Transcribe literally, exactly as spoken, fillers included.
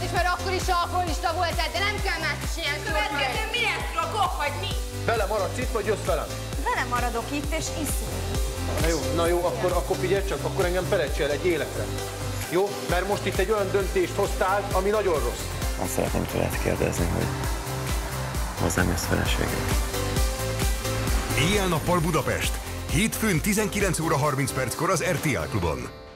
is, mert akkor is alkoholista voltál, de nem kell más is ilyen Következő mi lesz, ragok, vagy mi? Vele maradsz itt, vagy jössz velem? Vele maradok itt, és iszunk. Na jó, na jó, akkor, akkor figyelj csak, akkor engem felejtsél egy életre. Jó? Mert most itt egy olyan döntést hoztál, ami nagyon rossz. Azt szeretném tőled kérdezni, hogy hozzám jössz feleségül. Éjjel-nappal Budapest. Hétfőn tizenkilenc óra harminc perckor az er té el Klubon.